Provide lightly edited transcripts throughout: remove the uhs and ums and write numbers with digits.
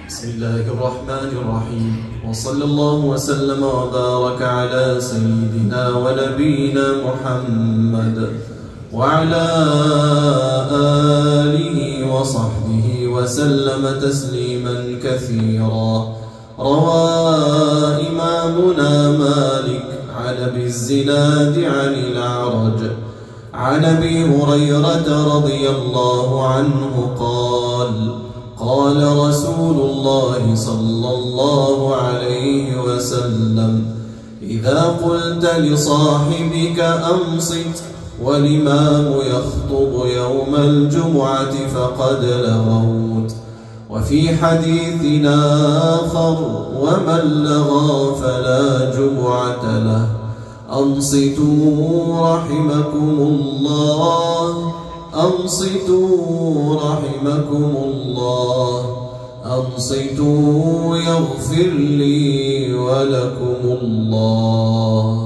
بسم الله الرحمن الرحيم، وصلى الله وسلم وبارك على سيدنا ونبينا محمد وعلى آله وصحبه وسلم تسليما كثيرا. روى إمامنا مالك عن أبي الزناد عن الأعرج عن أبي هريرة رضي الله عنه قال: قال رسول الله صلى الله عليه وسلم: إذا قلت لصاحبك أنصت والإمام يخطب يوم الجمعة فقد لغوت. وفي حديث آخر: ومن لغى فلا جمعة له. أنصتوا رحمكم الله، أنصتوا رحمكم الله، أنصتوا يغفر لي ولكم الله.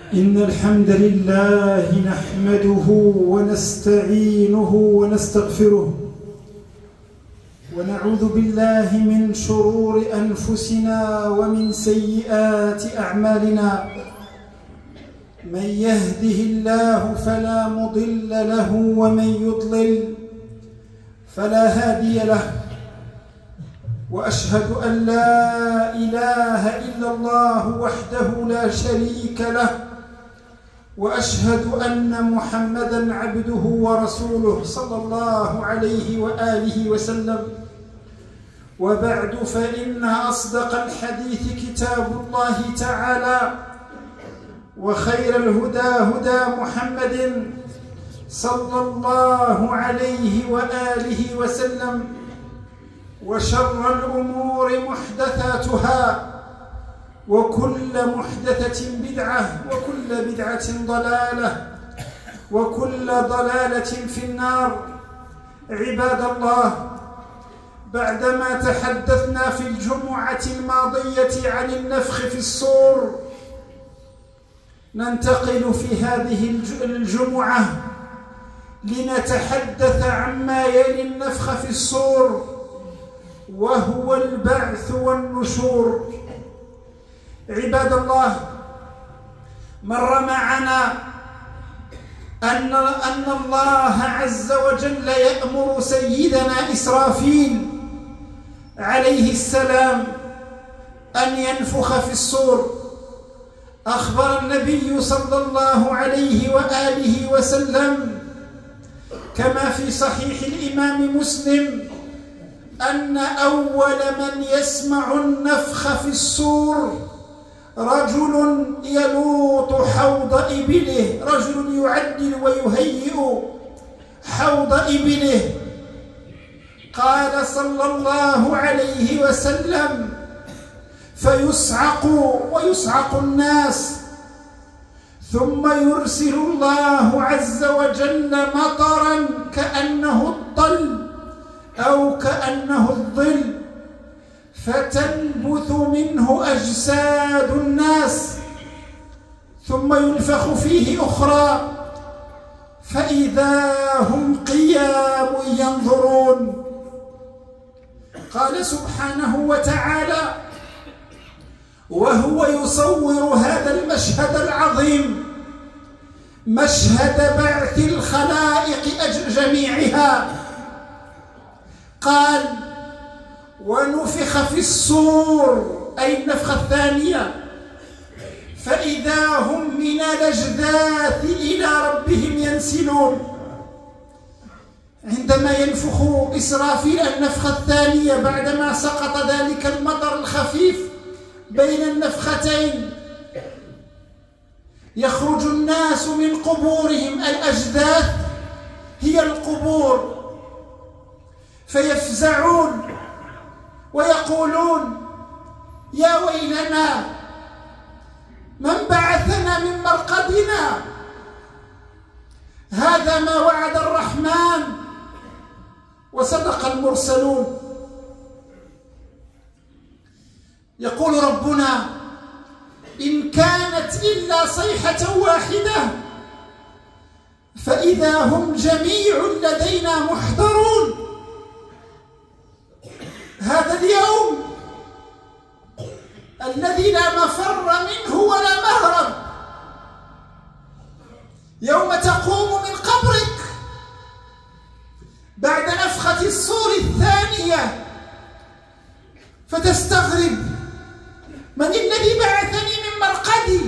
إن الحمد لله نحمده ونستعينه ونستغفره ونعوذ بالله من شرور أنفسنا ومن سيئات أعمالنا. من يهده الله فلا مضل له ومن يضلل فلا هادي له. وأشهد أن لا إله إلا الله وحده لا شريك له، وأشهد أن محمدًا عبده ورسوله صلى الله عليه وآله وسلم. وبعد، فإن أصدق الحديث كتاب الله تعالى، وخير الهدى هدى محمد صلى الله عليه وآله وسلم، وشر الأمور محدثاتها، وكل محدثة بدعة، وكل بدعة ضلالة، وكل ضلالة في النار. عباد الله، بعدما تحدثنا في الجمعة الماضية عن النفخ في الصور، ننتقل في هذه الجمعة لنتحدث عما يلي النفخ في الصور، وهو البعث والنشور. عباد الله، مر معنا أن الله عز وجل يأمر سيدنا إسرافيل عليه السلام أن ينفخ في الصور. أخبر النبي صلى الله عليه وآله وسلم كما في صحيح الإمام مسلم أن أول من يسمع النفخ في الصور رجل يلوط حوض إبله، رجل يعدل ويهيئ حوض إبله. قال صلى الله عليه وسلم: فيصعق ويصعق الناس، ثم يرسل الله عز وجل مطرا كأنه الطل أو كأنه الظل، فتنبث منه أجساد الناس، ثم ينفخ فيه أخرى فإذا هم قيام ينظرون. قال سبحانه وتعالى وهو يصور هذا المشهد العظيم، مشهد بعث الخلائق جميعها، قال: ونفخ في الصور، أي النفخة الثانية، فإذا هم من الأجداث إلى ربهم ينسلون. عندما ينفخ إسرافيل النفخة الثانية بعدما سقط ذلك المطر الخفيف بين النفختين، يخرج الناس من قبورهم، الأجداث هي القبور، فيفزعون ويقولون: يا ويلنا، من بعثنا من مرقدنا؟ هذا ما وعد الرحمن وصدق المرسلون. يقول ربنا: إن كانت إلا صيحة واحدة فإذا هم جميع لدينا محضرون. هذا اليوم الذي لا مفر منه ولا مهرب، يوم تقوم من قبرك بعد نفخة الصور الثانية فتستغرب: من الذي بعثني من مرقدي؟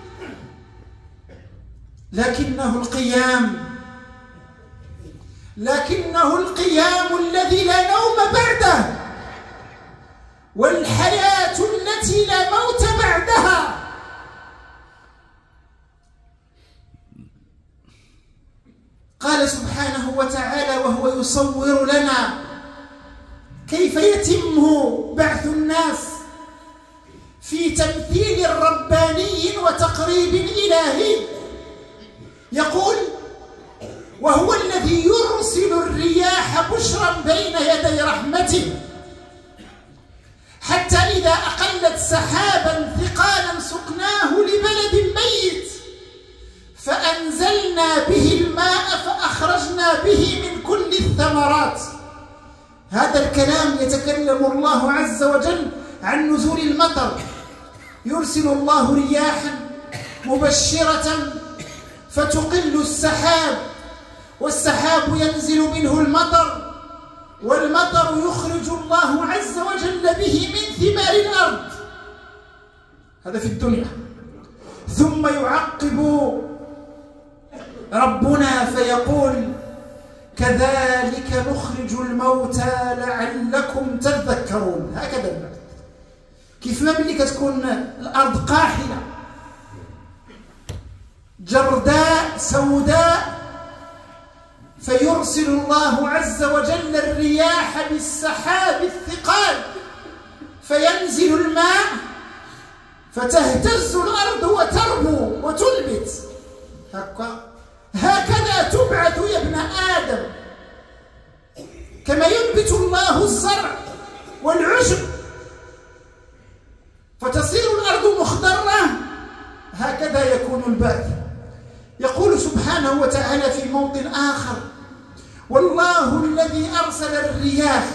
لكنه القيام الذي لا نوم بعده، والحياة التي لا موت بعدها. قال سبحانه وتعالى وهو يصور لنا كيف يتم بعث الناس في تمثيل رباني وتقريب إلهي، يقول: وهو الذي يرسل الرياح بشرا بين يدي رحمته، حتى إذا أقلت سحابا ثقالا سقناه لبلد ميت به من كل الثمرات. هذا الكلام يتكلم الله عز وجل عن نزول المطر. يرسل الله رياحا مبشرة فتقل السحاب، والسحاب ينزل منه المطر، والمطر يخرج الله عز وجل به من ثمار الأرض. هذا في الدنيا. ثم يعقب ربنا فيقول: كذلك نخرج الموتى لعلكم تذكرون. هكذا كيف ما ملي كتكون الأرض قاحلة جرداء سوداء، فيرسل الله عز وجل الرياح بالسحاب الثقال فينزل الماء فتهتز الأرض وتربو وتنبت. هكذا تبعث يا ابن آدم، كما ينبت الله الزرع والعشب فتصير الأرض مخضرة، هكذا يكون البعث. يقول سبحانه وتعالى في موطن آخر: والله الذي أرسل الرياح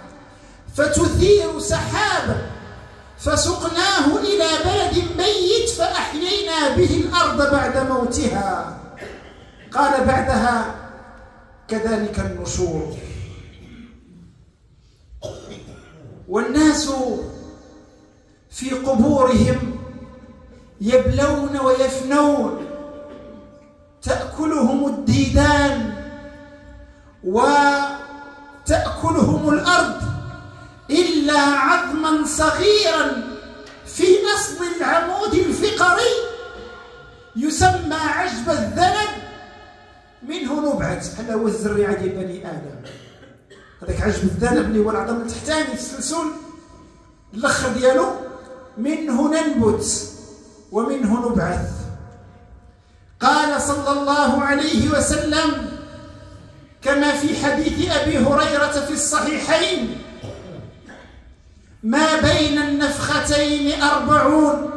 فتثير سحابا فسقناه إلى بلد ميت فأحيينا به الأرض بعد موتها. قال بعدها: كذلك النشور. والناس في قبورهم يبلون ويفنون، تأكلهم الديدان وتأكلهم الأرض إلا عظما صغيرا في أصل العمود الفقري يسمى عجب الذنب، منه نبعث. هذا هو الزريعة ديال بني آدم. هذاك عجب الذنب اللي هو العظم التحتاني السلسول الاخر ديالو، منه ننبت ومنه نبعث. قال صلى الله عليه وسلم كما في حديث أبي هريرة في الصحيحين: ما بين النفختين 40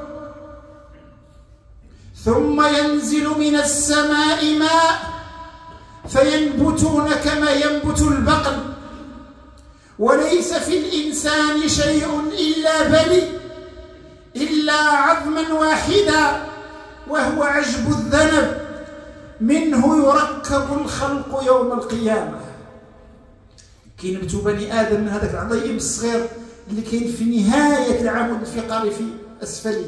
ثم ينزل من السماء ماء فينبتون كما ينبت البقل، وليس في الإنسان شيء إلا بلي إلا عظما واحدا وهو عجب الذنب، منه يركب الخلق يوم القيامة. كينبتوا بني آدم من هذاك العظيم الصغير اللي كاين في نهاية العمود الفقري في أسفله.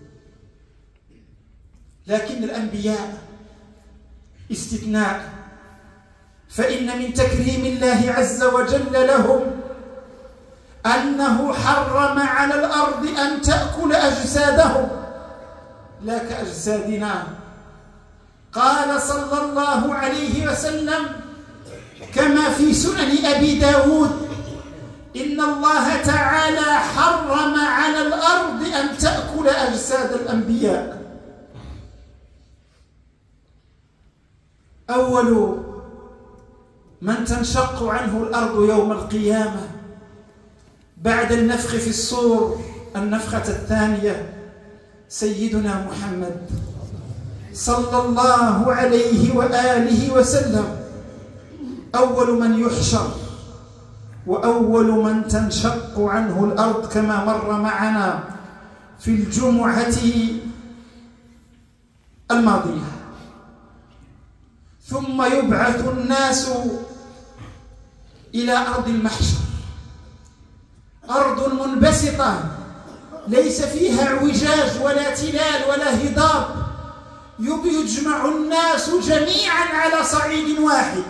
لكن الأنبياء استثناء، فإن من تكريم الله عز وجل لهم أنه حرم على الأرض أن تأكل أجسادهم لا كأجسادنا. قال صلى الله عليه وسلم كما في سنن أبي داود: إن الله تعالى حرم على الأرض أن تأكل أجساد الأنبياء. أول من تنشق عنه الأرض يوم القيامة بعد النفخ في الصور، النفخة الثانية، سيدنا محمد صلى الله عليه وآله وسلم. أول من يحشر وأول من تنشق عنه الأرض كما مر معنا في الجمعة الماضية. ثم يبعث الناس إلى أرض المحشر، أرض منبسطة ليس فيها اعوجاج ولا تلال ولا هضاب، يجمع الناس جميعا على صعيد واحد.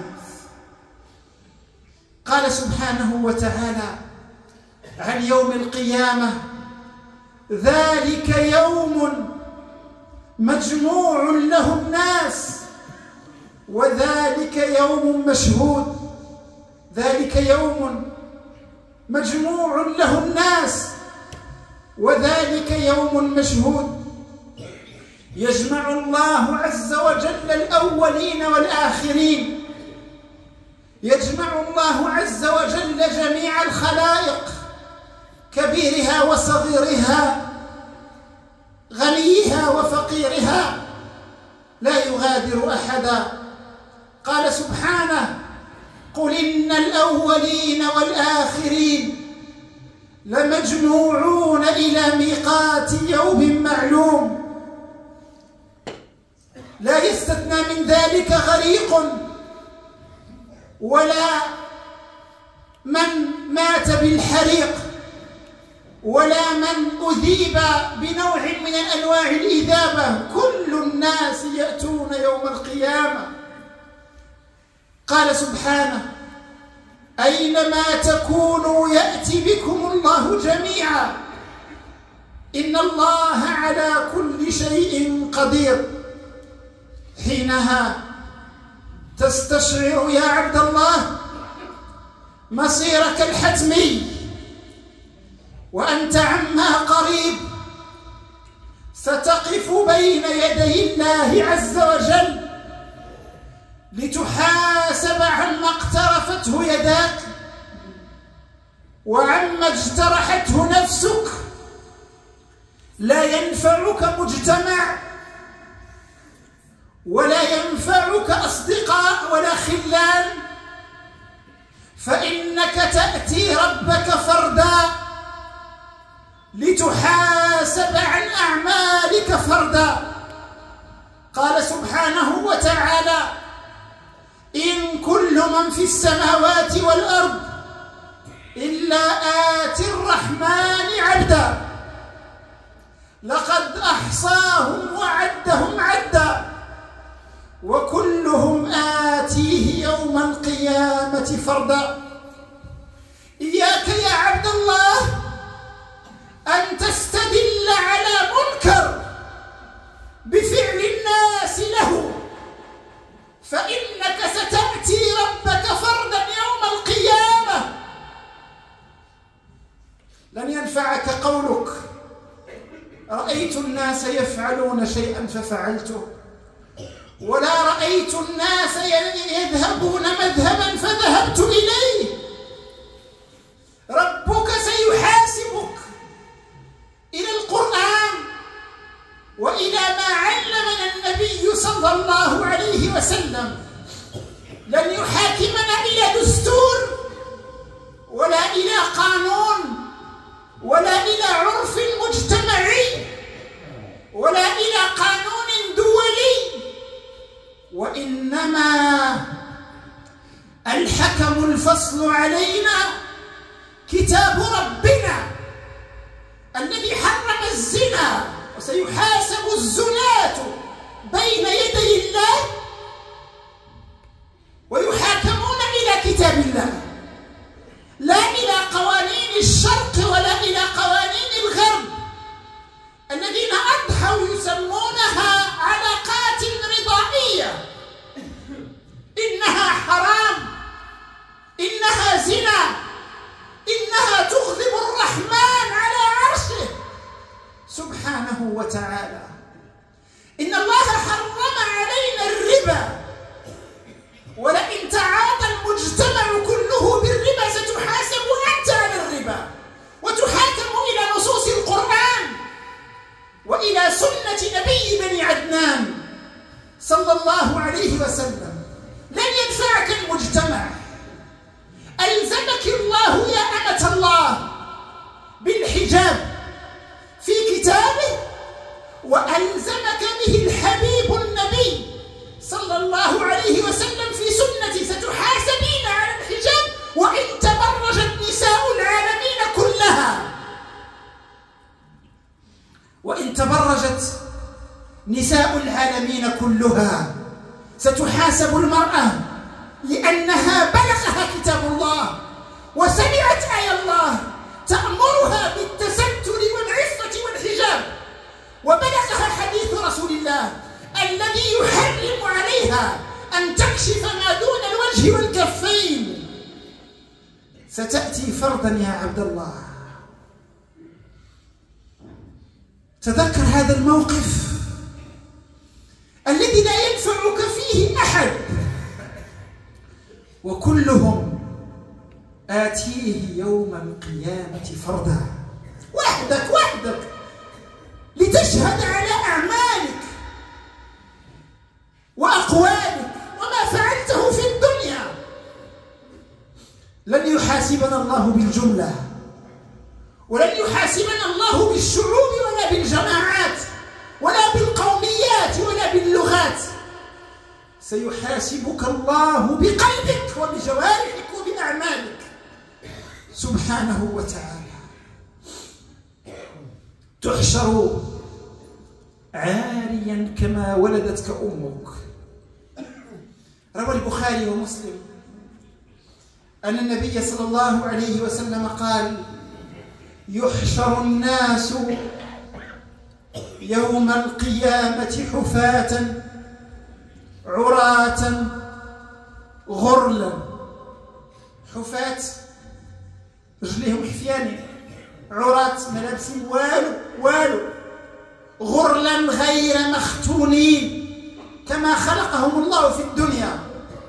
قال سبحانه وتعالى عن يوم القيامة: ذلك يوم مجموع له الناس وذلك يوم مشهود. ذلك يوم مجموع له الناس وذلك يوم مشهود. يجمع الله عز وجل الأولين والآخرين، يجمع الله عز وجل جميع الخلائق كبيرها وصغيرها، غنيها وفقيرها، لا يغادر أحدا. قال سبحانه: قل إن الأولين والآخرين لمجموعون إلى ميقات يوم معلوم. لا يستثنى من ذلك غريق ولا من مات بالحريق ولا من أذيب بنوع من أنواع الإذابة، كل الناس يأتون يوم القيامة. قال سبحانه: أينما تكونوا يأتي بكم الله جميعا إن الله على كل شيء قدير. حينها تستشعر يا عبد الله مصيرك الحتمي، وأنت عما قريب ستقف بين يدي الله عز وجل لتحاسب عما اقترفته يداك وعما اجترحته نفسك. لا ينفعك مجتمع ولا ينفعك أصدقاء ولا خلان، فإنك تأتي ربك فردا لتحاسب عن أعمالك فردا. قال سبحانه وتعالى: إن كل من في السماوات والأرض إلا آتي الرحمن عبدا لقد أحصاهم وعدهم عدا وكلهم آتيه يوم القيامة فردا. إياك يا عبد الله أن تستدل على منكر بفعل الناس له، فإنك ستأتي ربك فردا يوم القيامة. لن ينفعك قولك: رأيت الناس يفعلون شيئا ففعلته، ولا رأيت الناس يذهبون مذهبا فذهبت إليه. ربك سيحاسبك إلى القرآن وإلى ما علمنا النبي صلى الله عليه وسلم. لن يحاكمنا إلى دستور ولا إلى قانون ولا إلى عرف مجتمعي ولا إلى قانون دولي، وإنما الحكم الفصل علينا كتاب ربنا الذي حرم الزنا، وسيحاسب الزناة بين يدي الله ويحاكمون إلى كتاب الله، لا إلى قوانين الشرق ولا إلى قوانين الغرب الذين أضحوا يسمونها علاقات رضائية. إنها حرام، إنها زنا، إنها تغضب الرحمن على عرشه سبحانه وتعالى. إن الله حرم علينا الربا، ولئن تعاطى المجتمع كله بالربا ستحاسب أنت على الربا وتحاكم إلى نصوص القرآن وإلى سنة نبي بني عدنان صلى الله عليه وسلم. لن ينفعك المجتمع. ألزمك الله يا أمة الله بالحجاب في كتابه، وألزمك به الحبيب النبي صلى الله عليه وسلم في سنته. ستحاسبين على الحجاب وإن تبرجت نساء العالمين كلها، وإن تبرجت نساء العالمين كلها ستحاسب المرأة لأنها بلغها كتاب الله وسمعت آية الله تأمرها بالتستر والعفة والحجاب، وبلغها حديث رسول الله الذي يحرم عليها أن تكشف ما دون الوجه والكفين. ستأتي فردا يا عبد الله. تذكر هذا الموقف الذي لا ينفعك فيه أحد، وكلهم آتيه يوم القيامة فردا، وحدك لتشهد على أعمالك وأقوالك وما فعلته يحاسبنا الله بالجملة، ولن يحاسبنا الله بالشعوب ولا بالجماعات ولا بالقوميات ولا باللغات. سيحاسبك الله بقلبك وبجوارحك وبأعمالك سبحانه وتعالى. تحشر عاريا كما ولدتك أمك. روى البخاري ومسلم أن النبي صلى الله عليه وسلم قال: يحشر الناس يوم القيامة حفاة عراة غرلا. حفاة رجليهم حفيانين، عراة ما لابسين والو، غرلا غير مختونين كما خلقهم الله في الدنيا.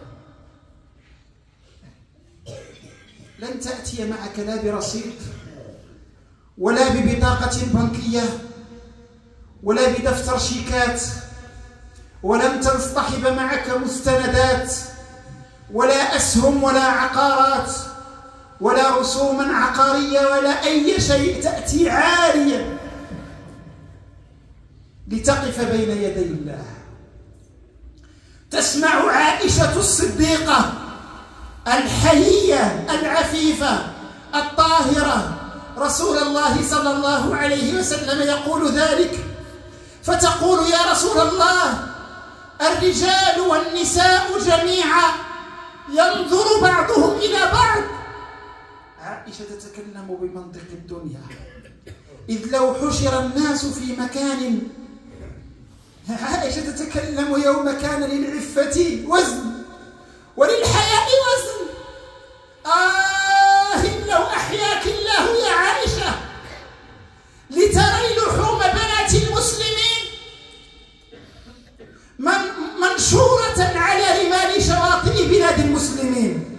لن تأتي معك لا برصيد ولا ببطاقة بنكية ولا بدفتر شيكات، ولن تصطحب معك مستندات ولا أسهم ولا عقارات ولا رسوما عقارية ولا أي شيء. تأتي عاريا لتقف بين يدي الله. تسمع عائشة الصديقة الحيية العفيفة الطاهرة رسول الله صلى الله عليه وسلم يقول ذلك، فتقول: يا رسول الله، الرجال والنساء جميعا ينظر بعضهم إلى بعض. عائشة تتكلم بمنطق الدنيا، إذ لو حشر الناس في مكان، عائشة تتكلم يوم كان للعفة وزن وللحياء وزن. لو أحياك الله يا عائشة لتري لحوم بنات المسلمين منشورة على رمال شواطئ بلاد المسلمين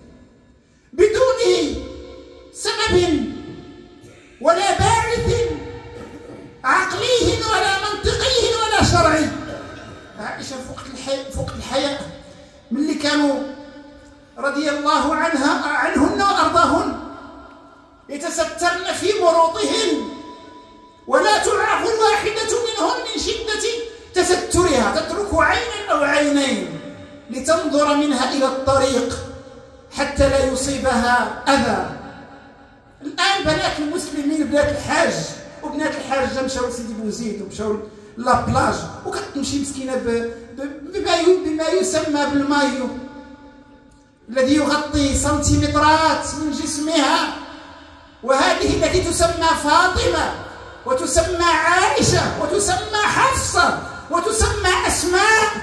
بدون سبب ولا باعث عقلي ولا منطقي ولا شرعي. عائشة فوق الحياء من اللي كانوا رضي الله عنهن وأرضاهن يتسترن في مروطهن، ولا تعرف الواحدة منهن من شدة تسترها، تترك عينا أو عينين لتنظر منها إلى الطريق حتى لا يصيبها أذى. الآن بنات المسلمين، بنات الحاج وبنات الحاجة مشاو لسيدي بوزيد ومشاو لابلاج، وكتمشي مسكينة بما يسمى بالمايو الذي يغطي سنتيمترات من جسمها، وهذه التي تسمى فاطمة وتسمى عائشة وتسمى حفصة وتسمى أسماء،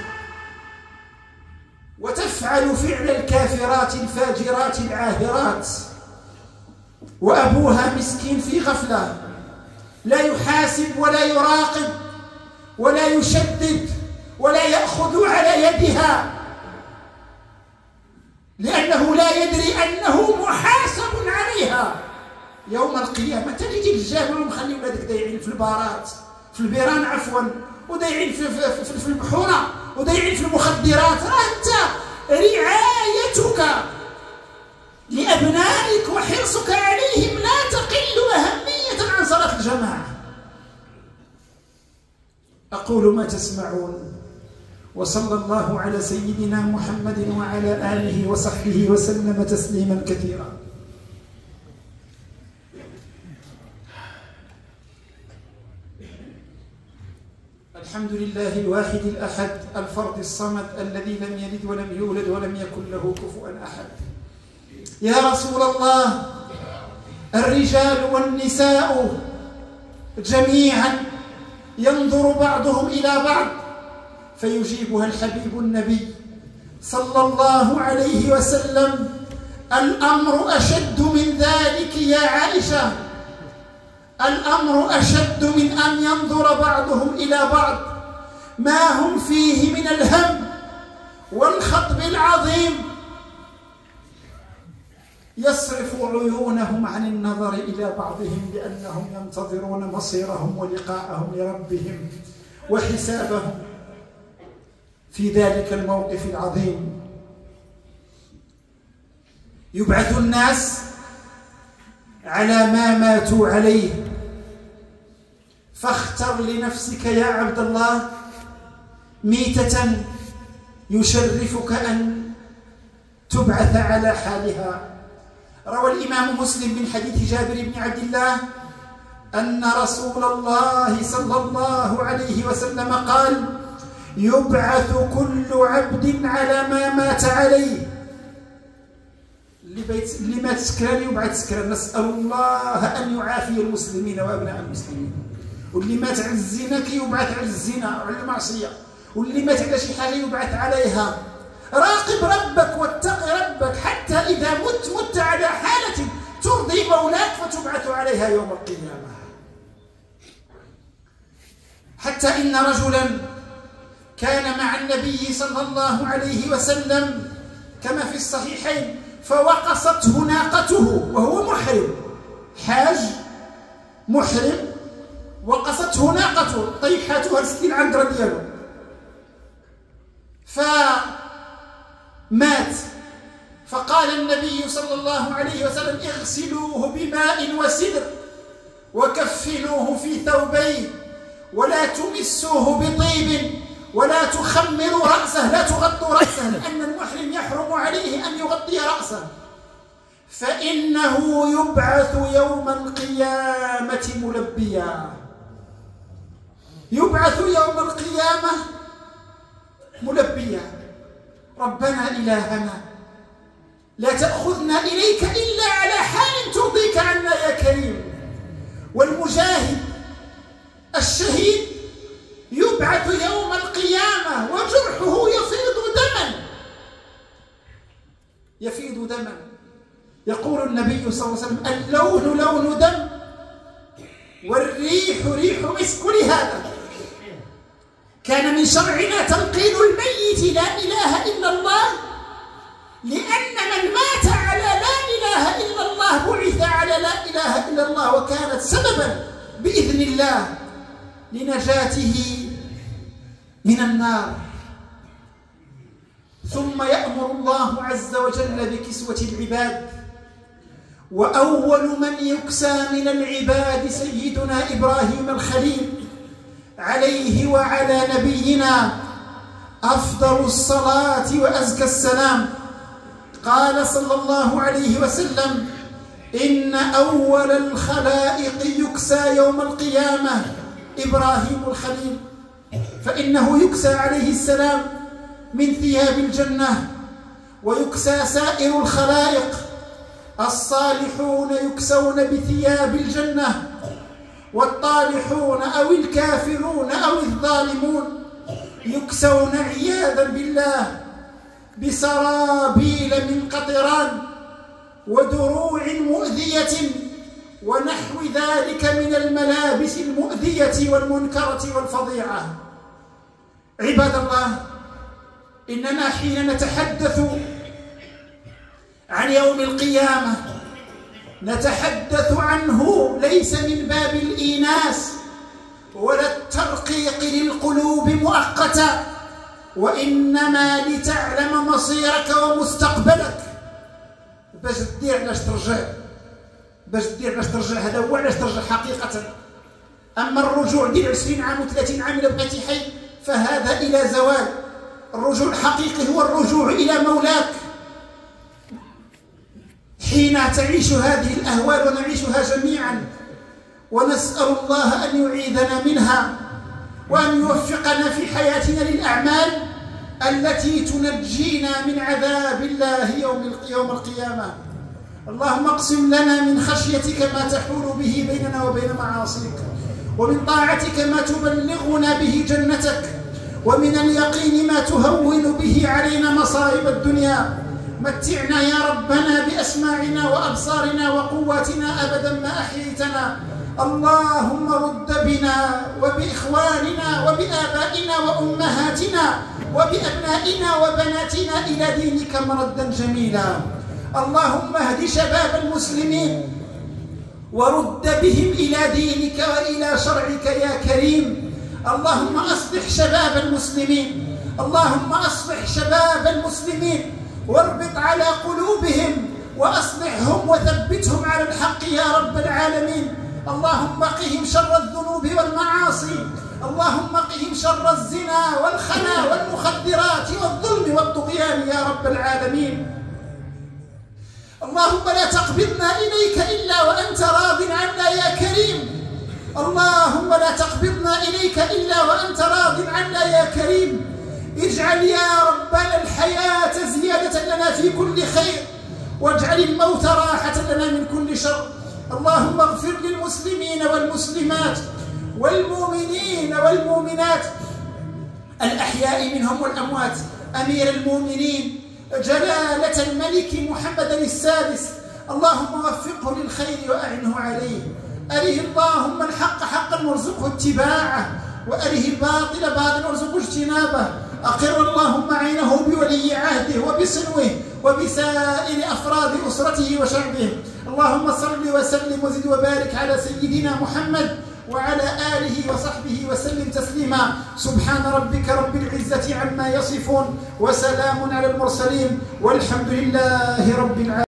وتفعل فعل الكافرات الفاجرات العاهرات، وأبوها مسكين في غفلة لا يحاسب ولا يراقب ولا يشدد ولا يأخذ على يدها، لأنه لا يدري أنه محاسب عليها يوم القيامة. تجي الجاهل ومخلي ولادك دايعين في البارات، في البيران عفوا، ودايعين في البحورة، ودايعين في المخدرات. أنت رعايتك لأبنائك وحرصك عليهم لا تقل أهمية عن صلاة الجماعة. أقول ما تسمعون، وصلى الله على سيدنا محمد وعلى آله وصحبه وسلم تسليما كثيرا. الحمد لله الواحد الأحد الفرد الصمد الذي لم يلد ولم يولد ولم يكن له كفوا أحد. يا رسول الله، الرجال والنساء جميعا ينظر بعضهم إلى بعض، فيجيبها الحبيب النبي صلى الله عليه وسلم: الأمر أشد من ذلك يا عائشة، الأمر أشد من أن ينظر بعضهم إلى بعض، ما هم فيه من الهم والخطب العظيم يصرف عيونهم عن النظر إلى بعضهم، لأنهم ينتظرون مصيرهم ولقاءهم لربهم وحسابهم في ذلك الموقف العظيم. يبعث الناس على ما ماتوا عليه. فاختر لنفسك يا عبد الله ميتة يشرفك أن تبعث على حالها. روى الإمام مسلم من حديث جابر بن عبد الله أن رسول الله صلى الله عليه وسلم قال: يبعث كل عبد على ما مات عليه. اللي مات سكران يبعث سكران، نسأل الله أن يعافي المسلمين وأبناء المسلمين. واللي مات على الزنا يبعث على الزنا وعلى المعصية، واللي مات على شي حاجة يبعث عليها. راقب ربك واتق ربك حتى إذا مت على حالة ترضي مولاك فتبعث عليها يوم القيامة. حتى إن رجلا كان مع النبي صلى الله عليه وسلم كما في الصحيحين، فوقصته ناقته وهو محرم، حاج محرم، وقصته ناقته طيحتها لسدي العنقرة ديالو، فمات. فقال النبي صلى الله عليه وسلم: اغسلوه بماء وسدر وكفنوه في ثوبين ولا تمسوه بطيب ولا تخمروا رأسه، لا تغطوا رأسه، لأن المحرم يحرم عليه أن يغطي رأسه، فإنه يبعث يوم القيامة ملبيا. يبعث يوم القيامة ملبيا: ربنا إلهنا لا تأخذنا إليك إلا على حال ترضيك عنا يا كريم. والمجاهد الشهيد يبعث يوم القيامة وجرحه يفيض دما. يقول النبي صلى الله عليه وسلم: اللون لون دم والريح ريح مسك. لهذا كان من شرعنا تلقين الميت لا إله إلا الله، لأن من مات على لا إله إلا الله بعث على لا إله إلا الله، وكانت سببا بإذن الله لنجاته من النار. ثم يأمر الله عز وجل بكسوة العباد، وأول من يكسى من العباد سيدنا إبراهيم الخليل عليه وعلى نبينا أفضل الصلاة وأزكى السلام. قال صلى الله عليه وسلم: إن أول الخلائق يكسى يوم القيامة إبراهيم الخليل، فإنه يكسى عليه السلام من ثياب الجنة، ويكسى سائر الخلائق. الصالحون يكسون بثياب الجنة، والطالحون أو الكافرون أو الظالمون يكسون عياذا بالله بسرابيل من قطران ودروع مؤذية ونحو ذلك من الملابس المؤذية والمنكرة والفظيعة. عباد الله، إننا حين نتحدث عن يوم القيامة نتحدث عنه ليس من باب الإيناس ولا الترقيق للقلوب مؤقتا، وإنما لتعلم مصيرك ومستقبلك باش تدير علاش ترجع، هذا هو علاش ترجع حقيقة. أما الرجوع ديال 20 عام و30 عام إلا بقيتي حي فهذا إلى زوال. الرجوع الحقيقي هو الرجوع إلى مولاك حين تعيش هذه الأهوال ونعيشها جميعا، ونسأل الله أن يعيذنا منها وأن يوفقنا في حياتنا للأعمال التي تنجينا من عذاب الله يوم القيامة. اللهم اقسم لنا من خشيتك ما تحول به بيننا وبين معاصيك، ومن طاعتك ما تبلغنا به جنتك، ومن اليقين ما تهون به علينا مصائب الدنيا. متعنا يا ربنا بأسماعنا وأبصارنا وقواتنا أبدا ما أحييتنا. اللهم رد بنا وبإخواننا وبآبائنا وأمهاتنا وبأبنائنا وبناتنا إلى دينك مردا جميلا. اللهم اهد شباب المسلمين ورد بهم إلى دينك وإلى شرعك يا كريم. اللهم أصلح شباب المسلمين، اللهم أصلح شباب المسلمين واربط على قلوبهم وأصلحهم وثبتهم على الحق يا رب العالمين. اللهم قهم شر الذنوب والمعاصي، اللهم قهم شر الزنا والخنا والمخدرات والظلم والطغيان يا رب العالمين. اللهم لا تقبضنا إليك إلا وأنت راض عنا يا كريم. اللهم لا تقبضنا إليك إلا وأنت راض عنا يا كريم. اجعل يا ربنا الحياة زيادة لنا في كل خير، واجعل الموت راحة لنا من كل شر. اللهم اغفر للمسلمين والمسلمات والمؤمنين والمؤمنات الأحياء منهم والأموات. أمير المؤمنين جلالة الملك محمد السادس، اللهم وفقه للخير وأعنه عليه. أره اللهم الحق حقا وارزقه اتباعه، وأره الباطل باطلا وارزقه اجتنابه. أقر اللهم عينه بولي عهده وبصنوه وبسائر أفراد أسرته وشعبه. اللهم صل وسلم وزد وبارك على سيدنا محمد وعلى آله وصحبه وسلم تسليما. سبحان ربك رب العزة عما يصفون، وسلام على المرسلين، والحمد لله رب العالمين.